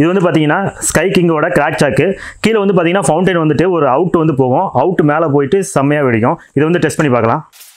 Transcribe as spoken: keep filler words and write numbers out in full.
இது வந்து பார்த்தீங்கன்னா ஸ்கை கிங்கோட கிராக் சாக்கு. கீழே வந்து பார்த்தீங்கன்னா ஃபவுண்டைன் வந்துட்டு ஒரு அவுட் வந்து போகும், அவுட் மேலே போயிட்டு செம்மையாக வெடிக்கும். இதை வந்து டெஸ்ட் பண்ணி பார்க்கலாம்.